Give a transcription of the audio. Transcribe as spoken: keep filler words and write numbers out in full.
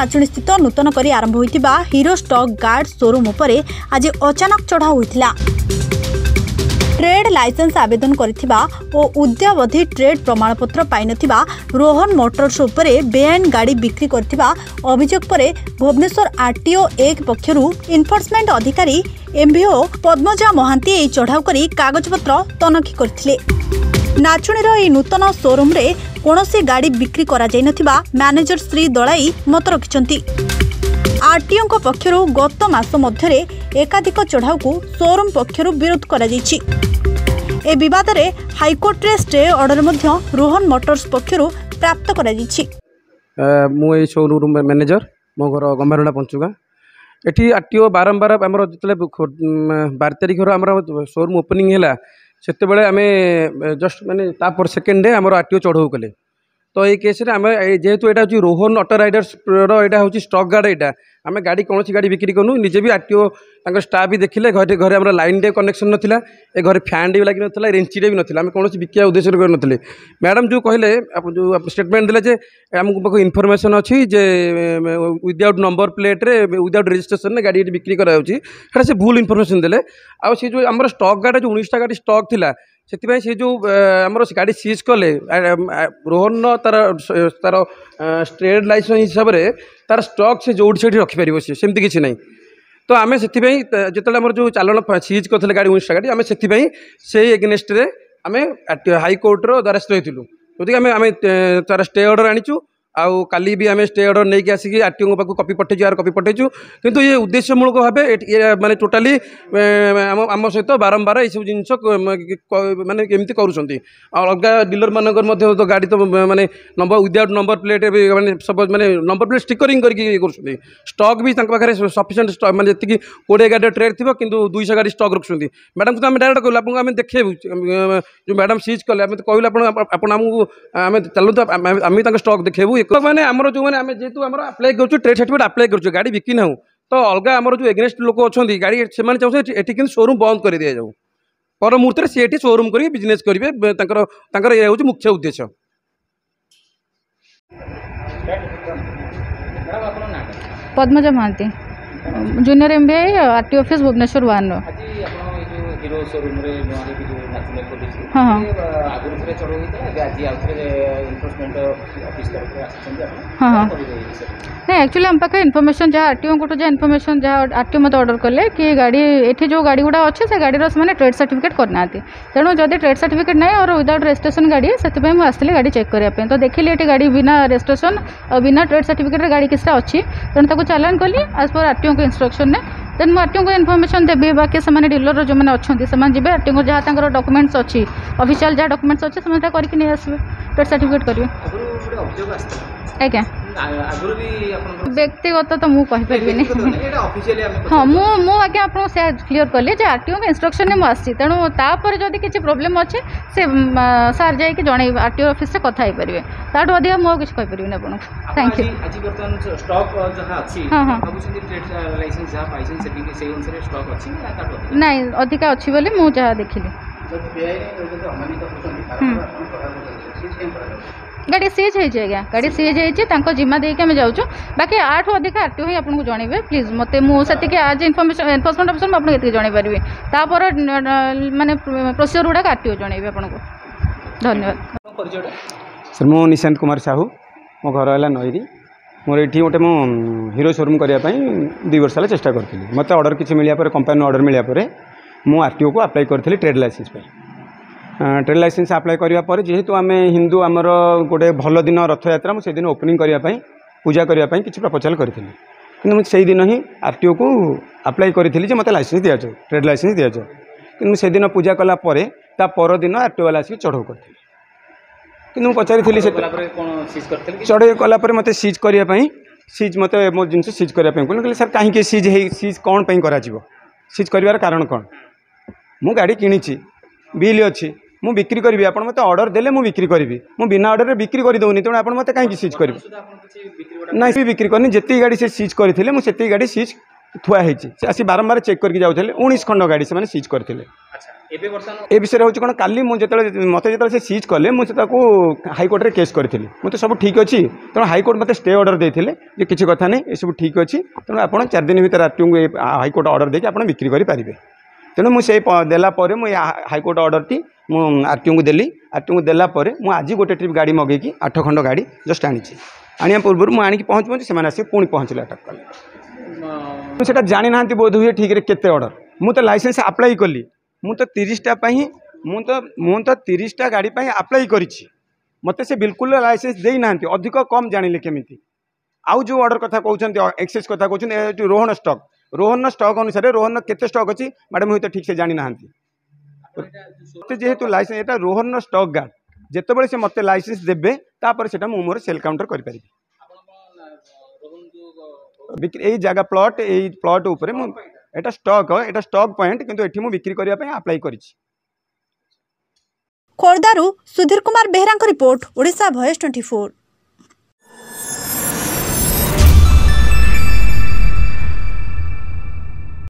नाचुणी स्थित नूतन करी आरंभ होइतिबा हीरो स्टॉक गार्ड शोरूम उपरे आज अचानक चढ़ाऊ होइतिला। ट्रेड लाइसेंस आवेदन करथिबा ओ उद्यावधि ट्रेड प्रमाणपत्र पाई नथिबा रोहन मोटर्स उपरे बेआईन गाड़ी बिक्री करथिबा अभियोग परे भुवनेश्वर आरटीओ एक पक्षरु इन्फोर्समेंट अधिकारी एमवीओ पद्मजा महांती ए चढ़ाऊ करी कागजपत्र तनखी करथिले। नाचुणीर ए नूतन शोरूम रे कोनोसी गाड़ी बिक्री करा जाय नथिबा मैनेजर श्री दलाई मत रखिसंती। आरटीओ को पक्षरु गत मास मध्यरे एकाधिक चढ़ाऊ को शोरूम पक्षरु विरोध करा जायछि। ए विवाद रे हाईकोर्ट रे स्टे ऑर्डर मध्य रोहन मोटर्स पक्षरु प्राप्त करा जायछि। मु ए शोरूम मैनेजर मो घर गंभारुणा पंचुगा एठी आरटीओ बारंबार हमर जतले बारह तारिख रो हमर शोरूम ओपनिंग हैला सेते बेले आमे जस्ट माने तापर सेकेंड डे हमर आरटीओ चढ़ाऊ कले। तो ये केस रे आमे जेहेतु एटा होची रोहन ऑटो राइडर्स रो एटा होची स्टॉक गार्ड एटा आमे गाड़ी कौन सी गाड़ी बिक्री करूँ निजे भी आरटीओ तांको स्टाफ भी देखिले घरे घरे हमर लाइन डे कनेक्शन नथिला ए घरे फैन डे लागि नथिला रेंची डे भी नथिला आमे कौन सी बिकिया उद्देश्य कर नथिले। मैडम जो कहले जो स्टेटमेंट दिले जे हमको पाखो इन्फॉर्मेशन अछि जे विदाउट नंबर प्लेट रे विदाउट रजिस्ट्रेशन ने गाड़ी बिक्री करा होची सेटा से भूल इन्फॉर्मेशन दिले। आ से जो हमर स्टॉक गार्ड जो उन्नीस टा गाड़ी स्टॉक थिला से से जो आमर गाड़ी सीज कले रोहन तार तार ट्रेड लाइसेंस हिसाब से तार स्टॉक से जो से रखिपर सी सेमती किसी ना। तो आम से जो जो चालान सीज करते गाड़ी उन्नीस गाड़ी आम से एगेनेस्ट आम हाईकोर्टर द्वारस्थ होइथिलु गति आम आम तार स्टे ऑर्डर आनीचु आउ काली भी आम स्टे ऑर्डर नहीं आसिक आरटीओ पाक कपी पठेचु यार कपी पठेचु किंतु ये उद्देश्यमूलक भाव माने टोटाली आम सहित बारंबार ये सब जिन माने एमती करुँच अलग डीलर मानक तो गाड़ी तो माने नंबर विदाउट नंबर प्लेट माने सब माने नंबर प्लेट स्टिकरिंग करके कर स्टॉक भी पाखे सफिशिएंट स्टॉक माने जी कोड़े गाड़ी ट्रेड थी कि दुईश गाड़ी स्टॉक रखुच्च मैडम को डायरेक्ट कहलु आपको आम देखेबू जो मैडम सीज कले कहलु आपको आम चलते आम स्टॉक देखेबू मैंने आमर जो मैंने आम जेहतु आम अप्लाई कर ट्रेड सर्टिफिकेट अप्लाई कर गाड़ी बिकी ना तो अलग आमर जो एगेनेस्ट लोक अच्छा गाड़ी से चाहते ये शोरूम बंद कर दि जाऊ पर मुहूर्त सी ये शोरूम कर बिजनेस करेंगे ये हूँ मुख्य उद्देश्य। Padmaja Mahanty junior MBA RT office Bhubaneswar one Hero showroom रे नाचुने खोलिछि हां हां आगुर थरे चढ़ो होइता आज आ थरे इन्फोर्समेंट ऑफिस तरफ आछन हां हां नहीं एक्चुअली हम पाखे इन्फॉर्मेशन जहाँ आरटीओ को जहाँ इन्फॉर्मेशन जहाँ आरटीओ मत ऑर्डर कले कि गाड़ी एठी जो गाड़ी गुड़ा अच्छे से गाड़ी से ट्रेड सर्टिफिकेट करना तेणु जब ट्रेड सर्टिफिकेट ना और विदाउट रजिस्ट्रेशन गाड़ी से मुझे गाड़ी चेक करने तो देखिए ये गाड़ी बिना रजिस्ट्रेशन और बिना ट्रेड सर्टिफिकेट गाड़ी किसी अच्छी तेणु चालान कली आज पर आरटीओ को इंस्ट्रक्शन ने देन आरटीओ को इन्फॉर्मेशन देवी बाकी से डीलर जो मैंने अच्छा से आरटीओ को जहाँ डॉक्यूमेंट्स अच्छी ऑफिशियल जहाँ डॉक्यूमेंट्स अच्छे से करके नहीं आसवे ट्रेड सर्टिफिकेट करेंगे आज्ञा व्यक्तिगत तो मुझे कहीपरि हाँ मु आगे आपको से क्लीयर कली आरटीओ के इंस्ट्रक्शन में मुझे तेणु तापर जब किसी प्रोब्लेम अच्छे से सार जा जन आरटीओ ऑफिस से कथा हो पारे ताठू अधिक मुझे किसी कहीपरि आपको थैंक यू नहीं अधिका अच्छी बोली मुझे जहाँ देखिली गाड़ी सीज है आज्ञा गाड़ी सीज है जिम्मा देके आम जाऊँ बाकी आठ अधिक आरटीओ ही आपको जनइबे प्लीज मत मुझे आज इनफर्मेशन एनफोर्समेंट ऑफिसर मुझे ये जन पारि तापर माने प्रोसीजर गुड़ाक आरटीओ जनइबे आपको धन्यवाद। सर मु निशांत कुमार साहू मो घर है नईरी मोर ये गोटे मो हीरो शोरूम करने दुई वर्ष है चेष्टा करी मत ऑर्डर किसी मिलिया कंपानी ऑर्डर मिलिया मु आरटीओ को अप्लाई करी trade licence trade licence apply करापर जेहेतु आम हिंदू आमर गोटे भल दिन रथ यात्रा मुझे दिन ओपनिंग करने पूजा करने किसी प्रपोजाल करी कि मुझे दिन ही आरटीओ को अप्लाई करी मत लाइसेंस दि जाए ट्रेड लाइसेंस दि जाए कि से दिन पूजा कलापर ता पर दिन आरटीओ वाला आसिक चढ़ाऊ करते कि पचारि चढ़ाई कलापर मत सीज करने सीज मत मो जिन सीज करने कहले सर कहीं सीज सीज कौन कर सीज कर कारण कौन मु गाड़ी किणी बिल अच्छी मु बिक्री करी आप मत ऑर्डर देले मु बिक्री करी मु बिना ऑर्डर बिक्री कर दूनी तेणु आप मत कहीं सीज कर ना भी बिक्री करनी जी गाड़ी से सीज करते मुझे गाड़ी सीज थुआई आसी बारंबार चेक करके जाऊे उन्नीस खंड गाड़ी से सीज करते एबे वर्तमान ए विषय हूँ कौन काली मुझे मत जो सीज कले मुझे हाइकोर्ट में केस करी मुझे सब ठीक अच्छी तेणु हाइकोर्ट मत स्टे ऑर्डर देते जे किसी कथा नहीं ये सब ठीक अच्छी तेणु आप चार दिन भर आरटीओ को हाइकोर्ट ऑर्डर देके आप बिक्री करेंगे तेणु मुझे देलापर मुझे हाइकोर्ट ऑर्डर टी आरटीओ को देली आरटीओ को देलापर मुझे आज गोटे ट्रिप गाड़ी मगेकी आठ खंड गाड़ी जस्ट आनी आने पूर्व मुझे आनिक पहुँच पहुँच से आसिक पुणी पहुँचले अटक कले से जानी ना बोध हुए ठीक है केते ऑर्डर मुझे लाइसेंस अप्लाई कली मु तो तीसटा मु तो मु तो तीसटा गाड़ी अप्लाई करिछि मते से बिल्कुल लाइसेंस दे ना अधिक कम जानिले केमिति आउ जो ऑर्डर कथा कहते एक्सेस कथा कहते रोहन स्टॉक रोहन स्टॉक अनुसार रोहन केते स्टॉक अच्छी मैडम हुई तो ठीक से जानी ना जेहेतु लाइसेंस एटा रोहन स्टॉक गार्ड जितेबाला से मत लाइसेंस देवे तापर से मोर सेल काउंटर करी यही जगह प्लॉट यही प्लॉट उपरे मु एटा स्टॉक एटा स्टॉक पॉइंट किंतु एठी मु बिक्री करिया पय अप्लाई करिछि। खोर्धारू Sudhir Kumar Behera report Odisha voice twenty four.